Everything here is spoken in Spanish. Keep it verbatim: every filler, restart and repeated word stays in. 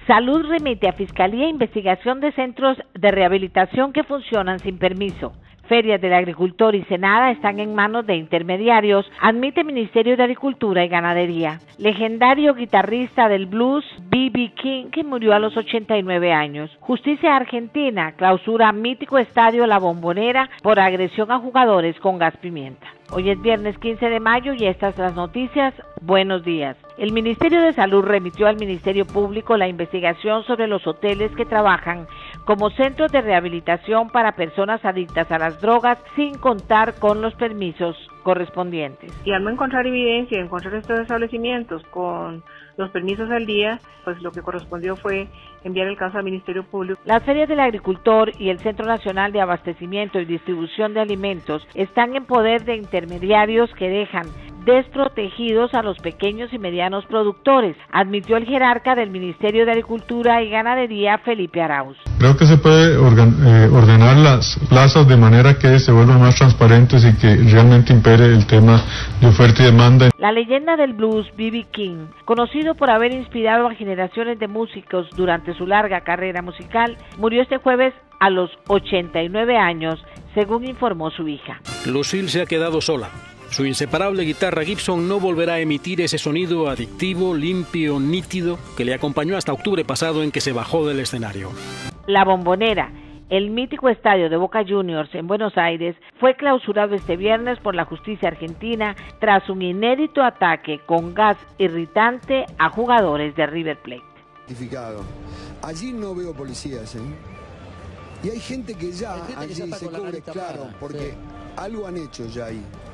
Salud remite a Fiscalía investigación de centros de rehabilitación que funcionan sin permiso. Ferias del Agricultor y Senada están en manos de intermediarios, admite Ministerio de Agricultura y Ganadería. Legendario guitarrista del blues, B B King, que murió a los ochenta y nueve años. Justicia Argentina clausura mítico estadio La Bombonera por agresión a jugadores con gas pimienta. Hoy es viernes quince de mayo y estas las noticias. Buenos días. El Ministerio de Salud remitió al Ministerio Público la investigación sobre los hoteles que trabajan como centros de rehabilitación para personas adictas a las drogas sin contar con los permisos correspondientes. Y al no encontrar evidencia, encontrar estos establecimientos con los permisos al día, pues lo que correspondió fue enviar el caso al Ministerio Público. Las ferias del agricultor y el Centro Nacional de Abastecimiento y Distribución de Alimentos están en poder de intermediarios que dejan desprotegidos a los pequeños y medianos productores, admitió el jerarca del Ministerio de Agricultura y Ganadería, Felipe Arauz. Creo que se puede organ, eh, ordenar las plazas de manera que se vuelvan más transparentes y que realmente impere el tema de oferta y demanda. La leyenda del blues, B B King, conocido por haber inspirado a generaciones de músicos durante su larga carrera musical, murió este jueves a los ochenta y nueve años, según informó su hija. Lucille se ha quedado sola. Su inseparable guitarra Gibson no volverá a emitir ese sonido adictivo, limpio, nítido, que le acompañó hasta octubre pasado en que se bajó del escenario. La Bombonera, el mítico estadio de Boca Juniors en Buenos Aires, fue clausurado este viernes por la justicia argentina tras un inédito ataque con gas irritante a jugadores de River Plate. Allí no veo policías, ¿eh? Y hay gente que ya gente allí que ya se cubre, claro, porque sí. Algo han hecho ya ahí.